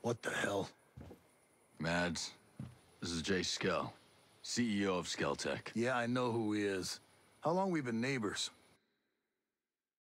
What the hell? Mads, this is Jay Skell, CEO of Skell Tech. Yeah, I know who he is. How long we been neighbors?